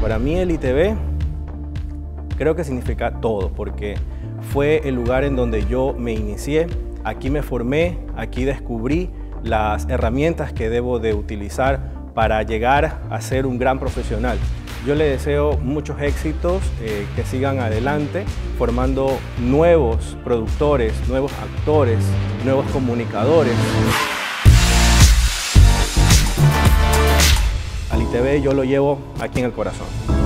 Para mí el ITV creo que significa todo, porque fue el lugar en donde yo me inicié, aquí me formé, aquí descubrí las herramientas que debo de utilizar para llegar a ser un gran profesional. Yo le deseo muchos éxitos, que sigan adelante, formando nuevos productores, nuevos actores, nuevos comunicadores. Al ITV yo lo llevo aquí en el corazón.